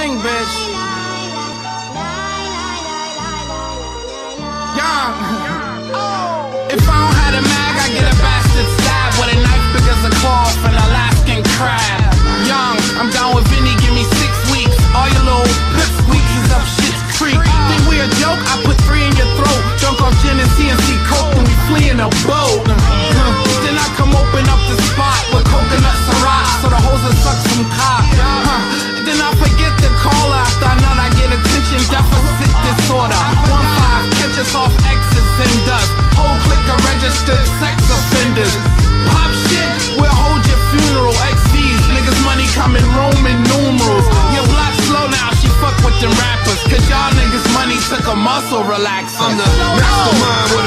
bling, bitch. Young. If I don't have a mag, I get a bastard stab with a knife big as a claw of an Alaskan crab. Young, I'm down with Vinny, give me 6 weeks. All your little pipsqueaks up shit's creek. Think we a joke? I put 3 in your throat. Drunk off gin and CNC coke, and we flee in a boat. Then I come open up the spot with coconut syrup, so the hoes will suck some cock. Then I forget to call her after I nut. I get attention deficit disorder. 1-5, catch us off exits and dust. Whole clique of registered sex offenders. Pop shit, we'll hold your funeral. XVs, niggas money coming Roman numerals. Your block slow now, she fuck with them rappers, cause y'all niggas money took a muscle relaxer. I'm the mastermind with